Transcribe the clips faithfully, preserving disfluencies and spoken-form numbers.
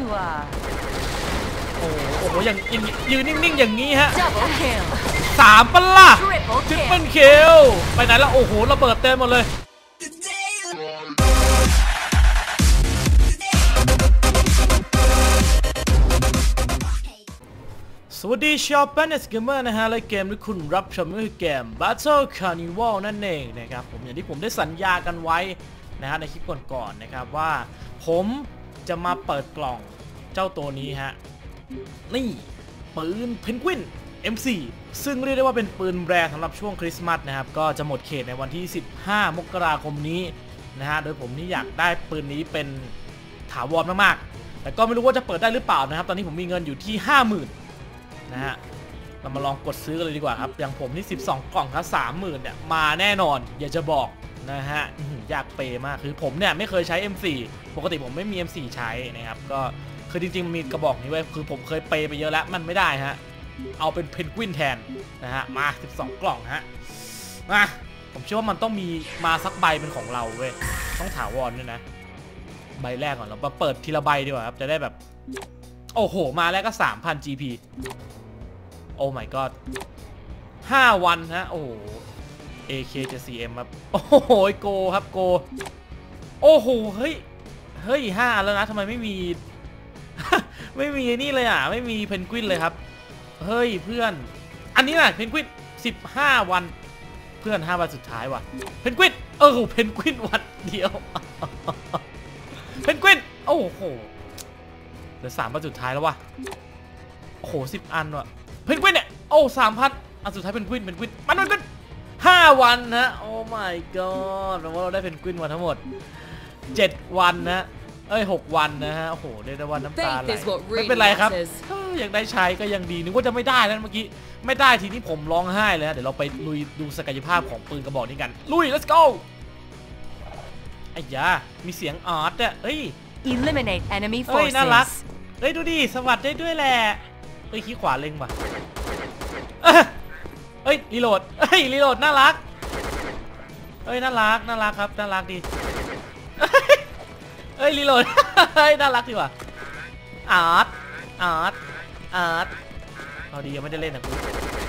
โอ้โหอย่างยืนนิ่งๆอย่างนี้ฮะสามปะล่ะทริปเปิลคิลไปไหนแล้วโอ้โหระเบิดเต็มหมดเลยสวัสดีชาวแพนเนสเกมเมอร์นะฮะและเกมที่คุณรับชมก็คือเกม Battle Carnival นั่นเองนะครับผมอย่างที่ผมได้สัญญากันไว้นะฮะในคลิปก่อนๆนะครับว่าผมจะมาเปิดกล่องเจ้าตัวนี้ฮะนี่ปืนเพนกวิน เอ็ม โฟร์ ซึ่งเรียกได้ว่าเป็นปืนแรงสำหรับช่วงคริสต์มาสนะครับก็จะหมดเขตในวันที่สิบห้ามกราคมนี้นะฮะโดยผมนี่อยากได้ปืนนี้เป็นถาวรมากๆแต่ก็ไม่รู้ว่าจะเปิดได้หรือเปล่านะครับตอนนี้ผมมีเงินอยู่ที่ ห้าหมื่นนะฮะเรามาลองกดซื้อกันเลยดีกว่าครับอย่างผมที่สิบสองกล่องครับ สามหมื่น เนี่ยมาแน่นอนอยากจะบอกนะฮะอยากเปย์มากคือผมเนี่ยไม่เคยใช้ เอ็ม โฟร์ ปกติผมไม่มี เอ็ม โฟร์ ใช้นะครับก็คือจริงๆมันมีกระบอกนี้ไว้คือผมเคยเปย์ไปเยอะแล้วมันไม่ได้ฮะเอาเป็นเพนกวินแทนนะฮะมาสิบสองกล่องฮะมาผมเชื่อว่ามันต้องมีมาสักใบเป็นของเราเว้ยต้องถาวรด้วยนะใบแรกก่อนเรามาเปิดทีละใบดีกว่าครับจะได้แบบโอ้โหมาแล้วก็ สามพัน จี พี โอ้ my god ห้าวันฮะโอ้โห เอ เค เจ็ด สี่ เอ็ม ครับโอ้โหโกครับโกโอ้โหเฮ้ยเฮ้ยห้าแล้วนะทำไมไม่มี ไม่มีนี่เลยอ่ะไม่มีเพนกวินเลยครับเฮ้ยเพื่อนอันนี้น่ะเพนกวินสิบห้าวันเพื่อนห้าวันสุดท้ายว่ะเพนกวินเออเพนกวินวันเดียว เพนกวินโอ้โหเหลือสามวันสุดท้ายแล้วว่ะโอ้โหสิบอันว่ะเพนกวินเนี่ยโอ้สามพันอันสุดท้ายเพนกวินเพนกวินมันมันเป็นห้าวันนะโอ้ my god แปลว่าเราได้เพนกวินมาทั้งหมดเจ็ดวันนะเอ้ยหกวันนะฮะโอ้โหได้ได้วันน้ำตาไหลไม่เป็นไรครับอยากได้ใช้ก็ยังดีนึกว่าจะไม่ได้แล้วเมื่อกี้ไม่ได้ทีนี้ผมร้องไห้เลยนะเดี๋ยวเราไปลุยดูศักยภาพของปืนกระบอกนี้กันลุย let's go ไอ้ยามีเสียงอาร์ตอ่ะเอ้ย eliminate enemy forces เฮ้ยน่ารักเฮ้ยดูดิสวัสดได้ด้วยแหละเฮ้ยขี้ขวาเล็งว่ะเฮ้ยรีโหลดเฮ้ยรีโหลดน่ารักเฮ้ยน่ารักน่ารักครับน่ารักดีเฮ้ยรีโหลดเฮ้ยน่ารักดีว่ะอาร์ตอาร์ตอาร์ตเอาดียังไม่ได้เล่นนะกู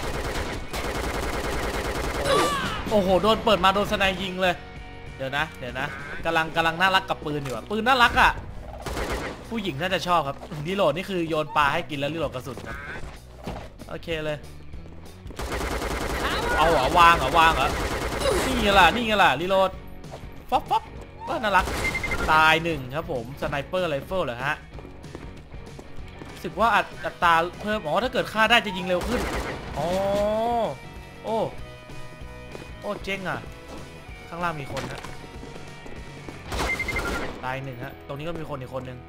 โอ้โหโดนเปิดมาโดนสไนยิงเลยเดี๋ยวนะเดี๋ยวนะกำลังกำลังน่ารักกับปืนอยู่อ่ะปืนน่ารักอ่ะผู้หญิงน่าจะชอบครับรีโหลดนี่คือโยนปลาให้กินแล้วรีโหลดกระสุนครับโอเคเลยเอาเหรอวางเหรอวางเหรอนี่ไงล่ะนี่ไงล่ะรีโหลดฟ๊อปฟ๊อปก็น่ารักตายหนึ่งครับผมสไนเปอร์ไรเฟิลเหรอฮะรู้สึกว่าอัตราเพิ่มอ๋อถ้าเกิดฆ่าได้จะยิงเร็วขึ้นอ๋อโอ้โอ้เจ๊งอ่ะข้างล่างมีคนฮะตายหนึ่งฮะตรงนี้ก็มีคนอีกคนหนึ่ง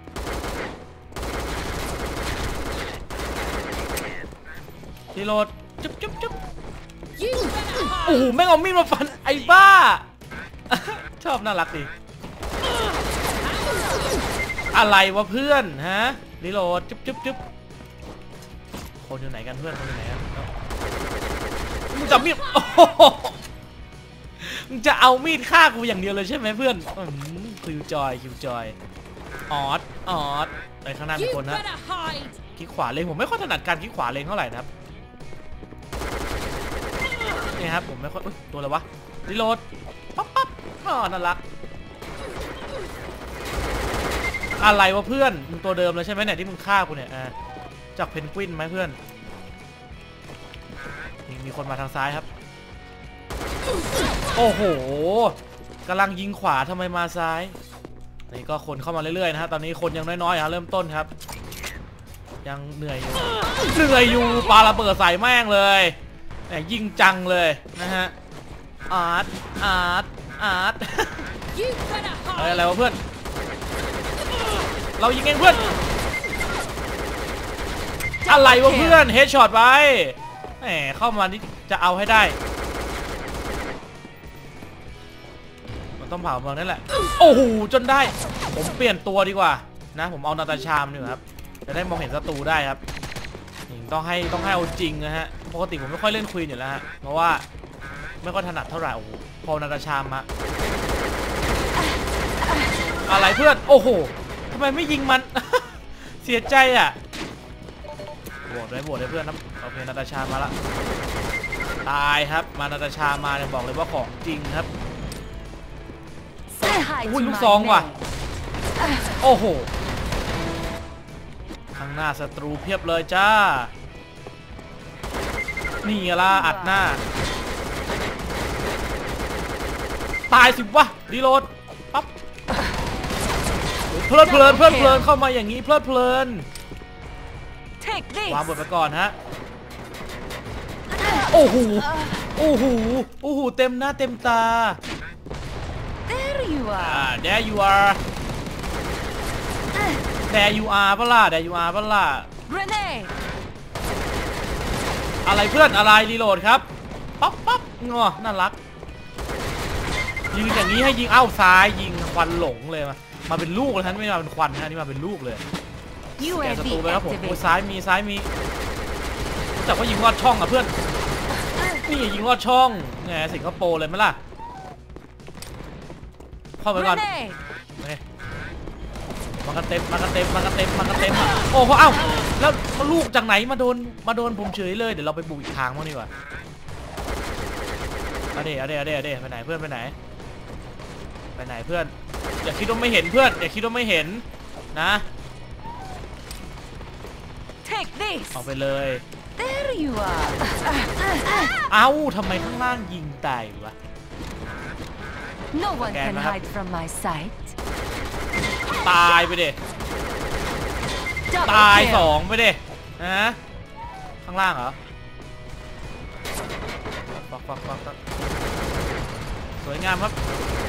รีโหลดจุ๊บจุ๊บจุ๊บโอ้โหแม่งเอามีดมาฟันไอ้บ้าชอบน่ารักดีอะไรวะเพื่อนฮะรีโหลดจุ๊บจุ๊บจุ๊บคนอยู่ไหนกันเพื่อนคนอยู่ไหนกันมึงจะมีดมึงจะเอามีดฆ่ากูอย่างเดียวเลยใช่ไหมเพื่อนคิวจอยคิวจอยออดออดไปข้างหน้ามีคนนะคลิกขวาเลงผมไม่ค่อยถนัดการคลิกขวาเลงเท่าไหร่นะครับนี่ครับผมไม่ค่อยตัวอะไรวะรีโหลดปั๊บปั๊บอ๋อน่ารักอะไรวะเพื่อนมึงตัวเดิมเลยใช่ไหมเนี่ยที่มึงฆ่ากูเนี่ยจากเพนกวินไหมเพื่อนมีคนมาทางซ้ายครับโอ้โหกำลังยิงขวาทำไมมาซ้ายนี่ก็คนเข้ามาเรื่อยๆนะฮะตอนนี้คนยังน้อยๆครับเริ่มต้นครับยังเหนื่อยอยู่เหนื่อยอยู่ปาระเบิดใส่แม่งเลยแต่ยิงจังเลยนะฮะอาร์ตอาร์ตอาร์ตอะไรวะเพื่อนเรายิงเองเพื่อนอะไรวะเพื่อนเฮดช็อตไว้แหมเข้ามานี่จะเอาให้ได้มันต้องเผาเมืองนั่นแหละโอ้โหจนได้ผมเปลี่ยนตัวดีกว่านะผมเอานาตาชามนี่ครับจะได้มองเห็นศัตรูได้ครับต้องให้ต้องให้เอาจริงนะฮะปกติผมไม่ค่อยเล่นควีนอยู่แล้วฮะเพราะว่าไม่ค่อยถนัดเท่าไหร่โอ้โหพอนาตาชามมาอะไรเพื่อนโอ้โหทำไมไม่ยิงมันเสียใจอ่ะโหวตเลยโหวตเลยเพื่อนนะโอเคนาตาชามาละตายครับมานาตาชามาเนี่ยบอกเลยว่าของจริงครับ Say hi อุ้ย to ลูก my ซองว่ะ men. โอ้โหข้างหน้าศัตรูเพียบเลยจ้านี่ไงล่ะอัดหน้าตายสิวะรีโหลดปั๊บเพลินเพลินเพลินเพลินเข้ามาอย่างนี้เพลินเพลิน Take this. วางบทไปก่อนฮะโอ้โหโอ้โหโอ้โหเต็มหน้าเต็มตา There you อ่า are. there you are there you are ปะล่ะ there you are ปะล่ะ Grenade. อะไรเพื่อนอะไรรีโหลดครับปั๊บปั๊บงอน่ารักยิงอย่างนี้ให้ยิงเอ้าซ้ายยิงควันหลงเลยมามาเป็นลูกเลยท่านไม่มาเป็นควันนะนี่มาเป็นลูกเลยแกศัตรูยูไปเอครับผมวีโอ้ซ้ายมีซ้ายมีรู้จักว่ายิงลอดช่องอ่ะเพื่อนนี่ยิงลอดช่องไงสิงคโปร์เลยไหมล่ะเข้าไปก่อน Grenade. มากันเต็มมากันเต็มมากันเต็มมากันเต็มโอ้โหเอ้าแล้วลูกจากไหนมาโดนมาโดนผมเฉยเลยเดี๋ยวเราไปบุกอีกทางมั้งดีกว่าเอาเดี๋ยวเอาเดี๋ยวเอาเดี๋ยวเอาเดี๋ยวไปไหนเพื่อนไปไหนไปไหนเพื่อนอย่าคิดว่าไม่เห็นเพื่อนอย่าคิดว่าไม่เห็นนะ Take this. ออกไปเลย There you are. เอ้าทำไมข้างล่างยิงตายวะ No one Again, can I have- hide from my sight. ตายไปเด็ Double ตายสอ kill. งไปเด็นะข้างล่างเหรอฟักฟักฟักฟักสวยงามครับ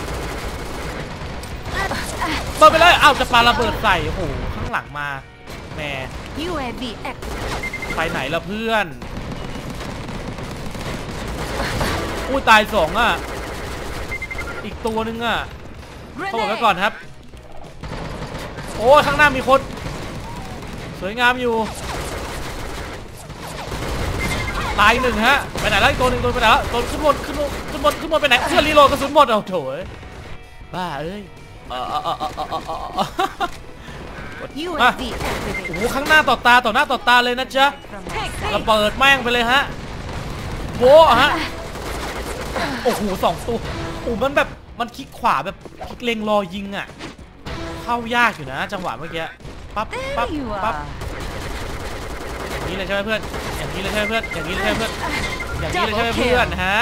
เปิดไปเลยเอ้าจะปาระเบิดใส่โอ้โหข้างหลังมาแหมยู เอ วี active. ไปไหนละเพื่อนอุ้ยตายสองอ่ะอีกตัวนึงอ่ะเข้าบอกไว้ก่อนครับโอ้ข้างหน้ามีคนสวยงามอยู่ตายหนึ่งฮะไปไหนแล้วอีกตัวหนึ่งตัวไปไหนแล้วตัวขึ้นบนขึ้นบนขึ้นบนขึ้นบนไปไหนเพื่อนรีโหลดกระสุนหมดเอาโถยบ้าเอ้ยเออเออเออเออเออเออยู เอมาวีโอ้โห activate. ข้างหน้าต่อตาต่อหน้าต่อตาเลยนะจ๊ะ Take ระ this. เบิดแม่งไปเลยฮะโบะฮะโอ้โหสองตัวโอ้มันแบบมันคลิกขวาแบบคลิกเล็งรอยิงอ่ะเข้ายากอยู่นะจังหวะเมื่อกี้ปั๊บปั๊บ There you ปั๊บ are. อย่างนี้เลยใช่ไหมเพื่อนอย่างนี้เลยใช่ไหมเพื่อนอย่างนี้เลยใช่ไหมเพื่อนอย่างนี้เลยใช่ไหมเพื่อนฮะ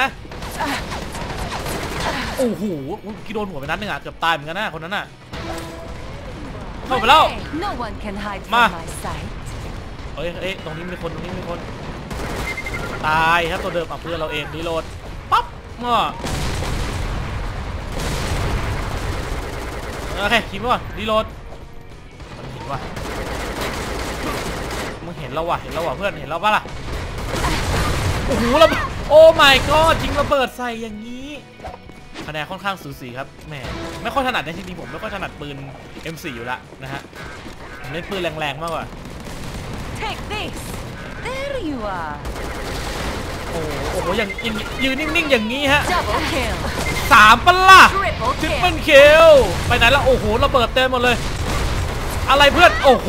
โอ้โหกี่โดนหัวไปนัดหนึ่งอ่ะเกือบตายเหมือนกันนะคนนั้นอ่ะเข้าไปแล้ว No one can hide from Ma. my sight. เอ้ยเอ้ยตรงนี้มีคนตรงนี้มีคนตายครับตัวเดิมอ่ะเพื่อนเราเองรีโหลดปั๊บง้อโอเคคิดว่ารีโหลดมันเห็นว่ะมึงเห็นเราว่ะเห็นเราว่ะเพื่อนเห็นเราปะล่ะโอ้โหเราโอ้ my god จริงระเบิดใส่อย่างนี้คะแนนค่อนข้างสูสีครับแหมไม่ค่อยถนัดในจริงๆผมไม่ค่อยถนัดปืน เอ็ม โฟร์ อยู่ละนะฮะผมเล่นปืนแรงๆมากกว่า Take this. There you are. โอ้โหโอ้โหอย่างอย่างยืนนิ่งๆอย่างนี้ฮะ Double kill. สามปะล่ะ Triple ทริปเปิล kill. คิลไปไหนแล้วโอ้โหระเบิดเต็มหมดเลย อะไรเพื่อนโอ้โห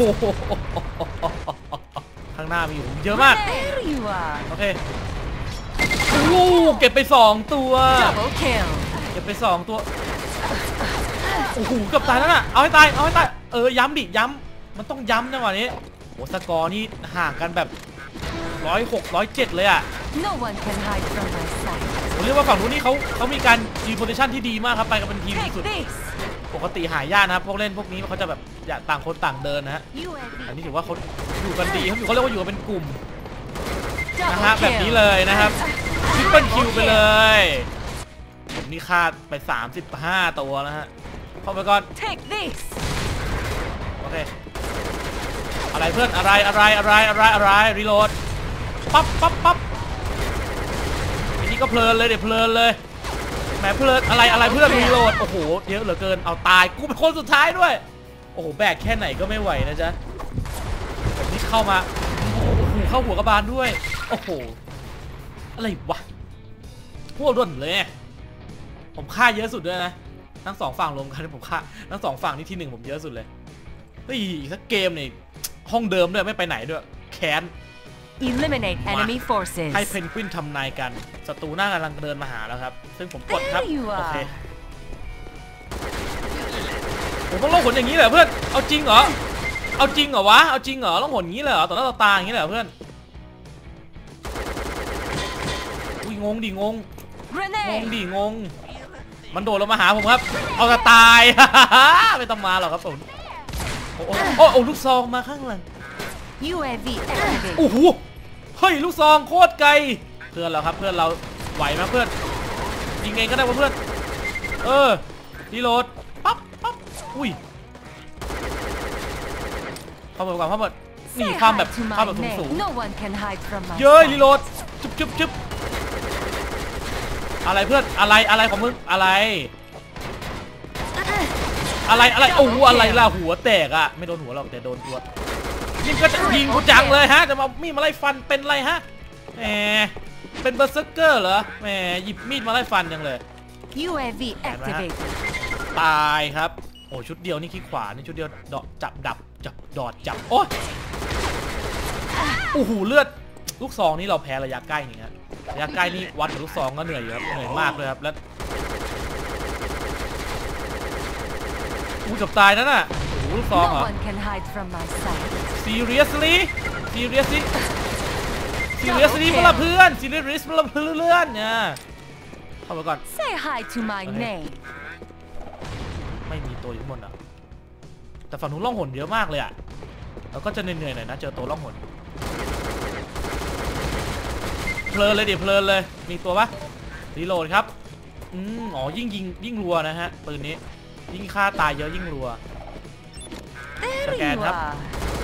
ข้างหน้ามีอยู่เยอะมาก There you are. โอเคโอ้โหเก็บไปสองตัว Double kill. เก็บไปสองตัวโอ้โหเกือบตายแล้วน่ะเอาให้ตายเอาให้ตายเออย้ำดิย้ำมันต้องย้ำจังหวะนี้โอ้สกอร์นี่ห่างกันแบบร้อยหกร้อยเจ็ดเลยอ่ะ No one can hide from my sight. ผมเรียกว่าฝั่งนู้นนี่เขาเขามีการยืนโพซิชั่นที่ดีมากครับไปกันเป็นทีม Take สุด this. ปกติหายากนะครับพวกเล่นพวกนี้เขาจะแบบอยากต่างคนต่างเดินนะฮะยู เออันวีนี้ถือว่าเขาอยู่กันดีเขาอยู่เขาเรียกว่าอยู่กันเป็นกลุ่มนะฮะ Double แบบนี้ kill. เลยนะครับทริปเปิลคิวไปเลยผมนี่ฆ่าไปสามสิบห้าตัวแล้วฮะเข้าไปก่อน Take this. โอเคอะไรเพื่อนอะไรอะไรอะไรอะไรอะไรรีโหลดปั๊บปั๊บปั๊บอันนี้ก็เพลินเลยเดี๋ยวเพลินเลยแหมเพลินอะไรอะไรเพื่อนรีโหลดโอ้โหเยอะเหลือเกินเอาตายกูเป็นคนสุดท้ายด้วยโอ้โหแบกแค่ไหนก็ไม่ไหวนะจ๊ะผมนี่เข้ามาโอ้โหเข้าหัวกระบาลด้วยโอ้โหอะไรวะพวกร่นเลยผมฆ่าเยอะสุดด้วยนะทั้งสองฝั่งรวมกันผมฆ่าทั้งสองฝั่งนี่ที่หนึ่งผมเยอะสุดเลยเฮ้ยอีกสักเกมนี่ห้องเดิมด้วยไม่ไปไหนด้วยแค้น Eliminate enemy forces. ให้เพนกวินทำนายกันศัตรูหน้ากำลังเดินมาหาแล้วครับซึ่งผมกดครับ There you โอเค are. ผมต้องล่องหนอย่างนี้เหรอเพื่อนเอาจริงเหรอเอาจริงเหรอวะเอาจริงเหรอล่องหนอย่างนี้เลยเหรอต่อหน้าต่อตาอย่างนี้เหรอเพื่อนอุ้ยงงดิงงงง Grenade. ดิงงมันโดดลงมาหาผมครับเอาจะตาย ไม่ต้องมาหรอกครับผมโอ้โหโอ้โหลูกซองมาข้างหลัง U A V activate. โอ้โหเฮ้ยลูกซองโคตรไกลเพื่อนเราครับเพื่อนเราไหวไหมเพื่อนยิงไงก็ได้เพื่อนเออรีโหลดปั๊บปั๊บอุ้ยเข้าไปก่อนเข้าไปนี่ Say ข้ามแบบ hi to ข้ามแบ my บสูง name. No one can hide from my ๆเย้ย sight. รีโหลดจุ๊บจุ๊บจุ๊บอะไรเพื่อนอะไรอะไรของมึงอะไรอะไรอะไรโอ้โหอะไรล่ะหัวแตกอะไม่โดนหัวหรอกแต่โดนตัวนี่ก็จะยิงกูจังเลยฮะจะมามีดมาไล่ฟันเป็นไรฮะแหมเป็นเบอร์เซอร์เกอร์เหรอแหมหยิบมีดมาไล่ฟันจังเลย U A V activate. ตายครับโอ้ชุดเดียวนี่ขี้ขวานี่ชุดเดียวดอกจับดับจับดอดจับโอ้ยโอ้โหเลือดลูกซองนี่เราแพ้ระยะใกล้นี่ฮะระยะใกล้นี่วัดกับลูกซองก็เหนื่อยอยู่ครับเหนื่อยมากเลยครับแล้วอู้จับตายนั่นน่ะโอ้โหลูกซอง No เหรอ one can hide from my sight. seriously seriously seriously เปล่าเพื่อน seriously เปล่าเพื่อนเนี่ยเข้าไปก่อน Say hi to my Okay. name. ไม่มีตัวอยู่ข้างบนอ่ะแต่ฝั่งนู้นล่องหนเยอะมากเลยอ่ะแล้วก็จะเหนื่อยๆหน่อยนะเจอตัวล่องหนเพลินเลยดิเพลินเลยมีตัวปะรีโหลดครับอืมอ๋อยิ่งยิงยิ่งรัวนะฮะปืนนี้ยิ่งฆ่าตายเยอะยิ่งรัว There Scan you up. are.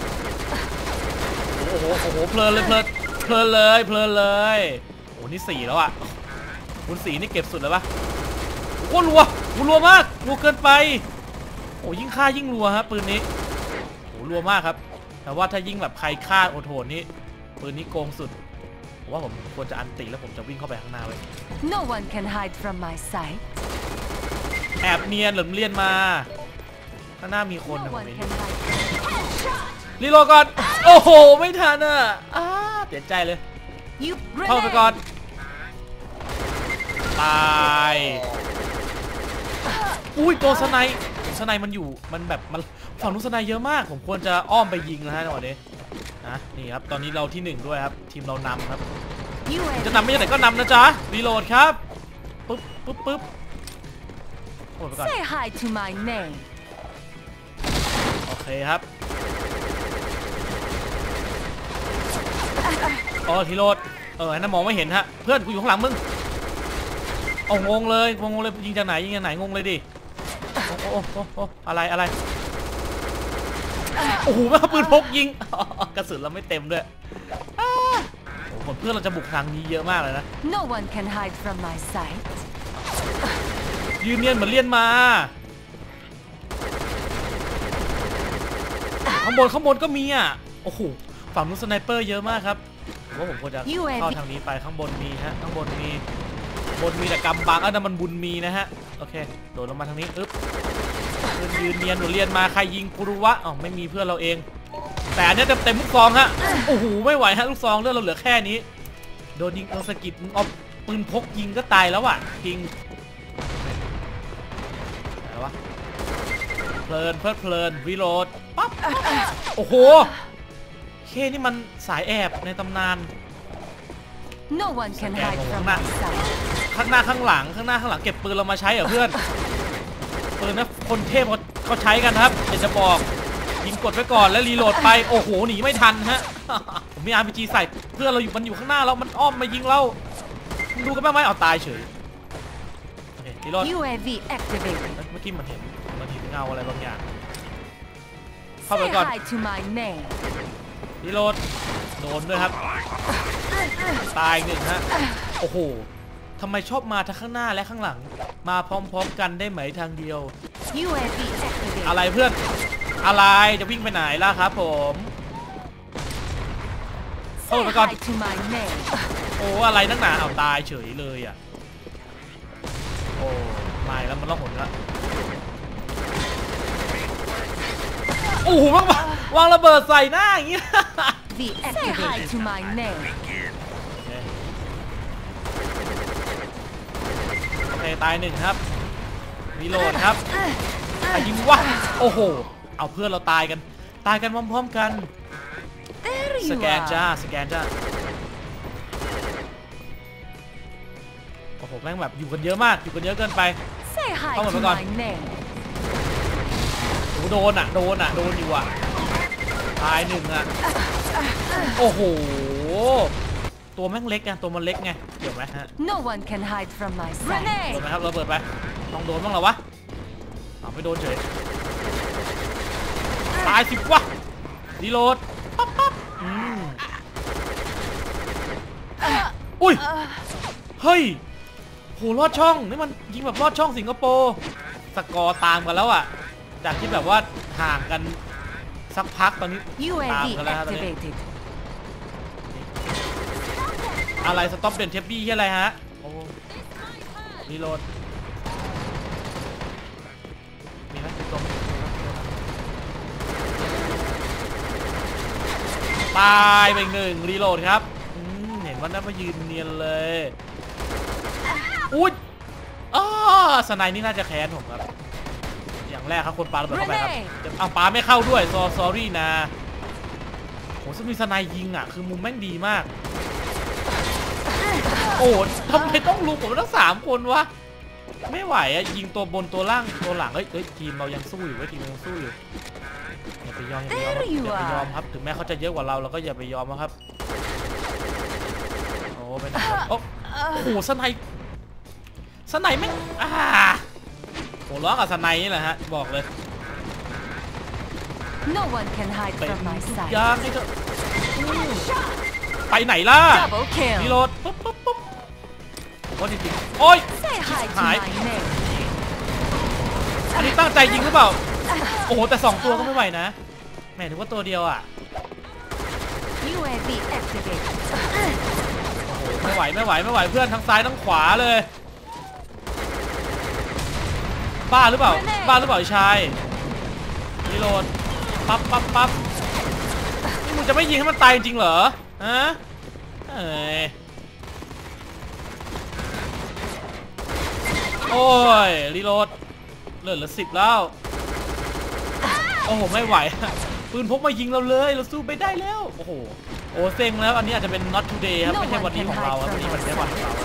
โอ้โหโอ้โหเพลินเลยเพลินเพลินเลยเพลินเลยโอ้นี่สี่แล้วอ่ะคุณสี่นี่เก็บสุดเลยปะโอ้รัวรัวมากรัวเกินไปโอ้ยิ่งฆ่ายิ่งรัวฮะปืนนี้โอ้รัวมากครับแต่ว่าถ้ายิ่งแบบใครฆ่าโอโถนนี่ปืนนี้โกงสุดผมว่าผมควรจะอันติแล้วผมจะวิ่งเข้าไปข้างหน้าไว้ No one can hide from my sight. แอบเนียนหรือเลียนมาข้างหน้ามีคน No นะผม one เอง can hide. รีโหลดก่อนโอ้โหไม่ทันอ่ะอ้าเสียใจเลย You เข้าไปก่อน grenade. ตายอุ้ยตัวสไนสไนมันอยู่มันแบบมันฝั่งนู้นสไนเยอะมากผมควรจะอ้อมไปยิงนะฮะจังหวะนี้นะนี่ครับตอนนี้เราที่หนึ่งด้วยครับทีมเรานำครับ U A จะ V. นำไม่ใช่ไหนก็นำนะจ๊ะรีโหลดครับปึ๊บปึ๊บปึ๊บโอ้ไปก่อน Say hi to my name. โอเคครับอ๋อทีโหลดเออนั่นมองไม่เห็นฮะเพื่อนกูอยู่ข้างหลังมึงเอางงเลยงงเลยยิงจากไหนยิงจากไหนงงเลยดิโอ้โอ้โอ้โอ้อะไรอะไรโอ้โหแม่ปืนพกยิงกระสุนเราไม่เต็มด้วยโอ้โหเพื่อนเราจะบุกทางนี้เยอะมากเลยนะ No one can hide from my sight. ยืนเนียนเหมือนเลียนมาข้างบนข้างบนก็มีอ่ะโอ้โหฝั่งนู้นสไนเปอร์เยอะมากครับผมว่าผมควรจะเข้าทางนี้ไปข้างบนมีฮะข้างบนมีบนมีแต่กำบังอ่ะนั่นมันบุญมีนะฮะโอเคโดดลงมาทางนี้อึ๊บเพื่อนยืนเนียนหนูเรียนมาใครยิงกูรู้วะอ๋อไม่มีเพื่อนเราเองแต่อันนี้เต็มเต็มลูกซองฮะโอ้โหไม่ไหวฮะลูกซองเลือดเราเหลือแค่นี้โดนยิงโดนสะกิดเอาปืนพกยิงก็ตายแล้วอ่ะจริงอะไรวะเพลินเพลิดเพลินรีโหลดปั๊บโอ้โหเคนี่มันสายแอบในตำนาน No one can Scan hide from over. my sight. ข้างหน้าข้างหลังข้างหน้าข้างหลังเก็บปืนเรามาใช้เหรอเพื่อนปืนนะคนเทพเขาเขาใช้กันครับเดี๋ยวจะบอกยิงกดไว้ก่อนแล้วรีโหลดไปโอ้โหหนีไม่ทันฮะ ผมมี อาร์ พี จี ใส่เพื่อนเราอยู่มันอยู่ข้างหน้าเรามันอ้อมมายิงเราดูกันบ้างไหมเอาตายเฉยโอเครีโหลด U A V activated. เมื่อกี้มันเห็นมันเห็นเงาอะไรบางอย่างเข้าไป Say ก่อน hi to my name. รีโหลดโดนด้วยครับตายหนึ่งฮะโอ้โหทำไมชอบมาทั้งข้างหน้าและข้างหลังมาพร้อมๆกันได้ไหมทางเดียว U A V activated. อะไรเพื่อนอะไรจะวิ่งไปไหนล่ะครับผม Say Oh my God. hi to my name. โอ้อะไรนักหนาเอาตายเฉยเลยอ่ะโอ้ไม่แล้วมันล่องหนแล้วโอ้โหวางวางระเบิดใส่หน้าอย่างงี้ Say hi to my name. โอเคตายหนึ่งครับรีโหลดครับใครยิงวะโอ้โหเอาเพื่อนเราตายกันตายกันพร้อมๆกัน There ส you แกนจ้า are. สแกนจ้าโอ้โหแม่งแบบอยู่กันเยอะมากอยู่กันเยอะเกินไป Say hi Come on, to come on. my name. โอ้โหโดนอ่ะโดนอ่ะโดนอยู่อ่ะตายหนึ่งอ่ะโอ้โหตัวแม่งเล็กไงตัวมันเล็กไงเกี่ยวไหมฮะ No one can hide from my sight. โดนไหมครับเราเปิดไปต้องโดนบ้างเหรอวะเอาไม่โดนเฉยตายสิวะรีโหลดปั๊บปั๊บอืมอุ้ยเฮ้ยโหลอดช่องนี่มันยิงแบบลอดช่องสิงคโปร์สกอร์ตามกันแล้วอ่ะจากที่แบบว่าห่างกันสักพักตอนนี้ U ตาม A V กันแล้วตอนนี้ activated. อะไรสต็อปเด่นเทปบี้ที่อะไรฮะโอ้รีโหลดมีไหมตรงตายไปหนึ่งรีโหลดครับเห็นว่านั่นมายืนเนียนเลยอุ้ยอ้าสไนนี่น่าจะแค้นผมครับอย่างแรกครับคนปาระเบิดเข้าไปครับอ้าวปาไม่เข้าด้วยซอซอรี่นะโหซึ่งมีสไนยิงอ่ะคือมุมแม่งดีมากโอ้ทำไมต้องลุมผมทั้งสามคนวะไม่ไหวอะยิงตัวบนตัวล่างตัวหลังเฮ้ยเฮ้ยทีมเรายังสู้อยู่เว้ยทีมเรายังสู้อยู่อย่าไปยอมอย่าไปยอมอย่าไปยอมครับถึงแม้เขาจะเยอะกว่าเราเราก็อย่าไปยอมนะครับโอ้เป็นโอ้โหสไนสไนแม่งอ่าโหร้องกับสไนนี่แหละฮะบอกเลย No one can hide เป็น from my ทุก sight. อย่างให้เธอไปไหนล่ะ Double รีโหล kill. ดปุ๊บปุ๊บปุ๊บโอ้จริงๆโอ้ย Say hi to Hi. my name. อันนี้ตั้งใจยิงหรือเปล่าโอ้โหแต่สองตัวก็ไม่ไหวนะแหมถึงว่าตัวเดียวอ่ะ U A V activated. ไม่ไหวไม่ไหวไม่ไหวเพื่อนทั้งซ้ายทั้งขวาเลยบ้าหรือเปล่าบ้าหรือเปล่าไอ้ชายรีโหลดปั๊บปั๊บปั๊บนี่มึงจะไม่ยิงให้มันตายจริงเหรอฮะเอ้ยโอ้ยรีโหลดเลือดเหลือสิบแล้วโอ้โหไม่ไหวปืนพกมายิงเราเลยเราสู้ไปได้แล้วโอ้โหโอ้เซ็งแล้วอันนี้อาจจะเป็น not today ครับไม่ใช่วันนี้ของเราครับวันนี้มันไม่ใช่วันของเรา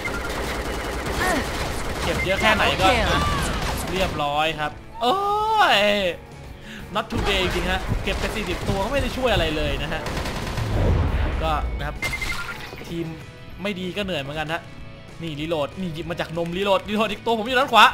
เก็บเยอะแค่ไหนก็เรียบร้อยครับโอ้ย not today จริงฮะเก็บไปสี่สิบตัวก็ไม่ได้ช่วยอะไรเลยนะฮะก็นะครับทีมไม่ดีก็เหนื่อยเหมือนกันฮะนี่รีโหลดนี่หยิบมาจากนมรีโหลดรีโหลดอีกตัวผมอยู่ด้านขวา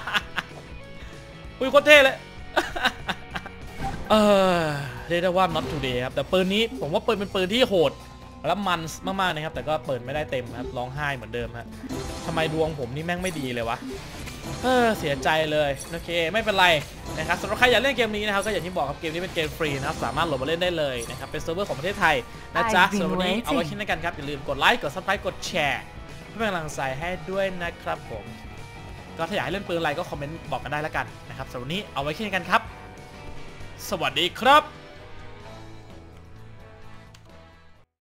อุ้ยโคตรเท่เลยเออเรียกได้ว่า not today ครับแต่ปืนนี้ผมว่าปืนเป็นปืนที่โหดแล้วมันมากๆนะครับแต่ก็เปิดไม่ได้เต็มครับร้องไห้เหมือนเดิมฮะทำไมดวงผมนี่แม่งไม่ดีเลยวะเออเสียใจเลยโอเคไม่เป็นไรนะครับสำหรับใครอยากเล่นเกมนี้นะครับก็อย่างที่บอกครับเกมนี้เป็นเกมฟรีนะครับสามารถโหลดมาเล่นได้เลยนะครับเป็นเซิร์ฟเวอร์ของประเทศไทยนะจ๊ะสำหรับวันนี้เอาไว้แค่นี้กันครับอย่าลืมกดไลค์กดซับสไครป์กดแชร์เพื่อเป็นกำลังใจให้ด้วยนะครับผมก็ถ้าอยากให้เล่นปืนอะไรก็คอมเมนต์บอกกันได้แล้วกันนะครับสำหรับวันนี้เอาไว้แค่นี้กันครับสวัสดีครับ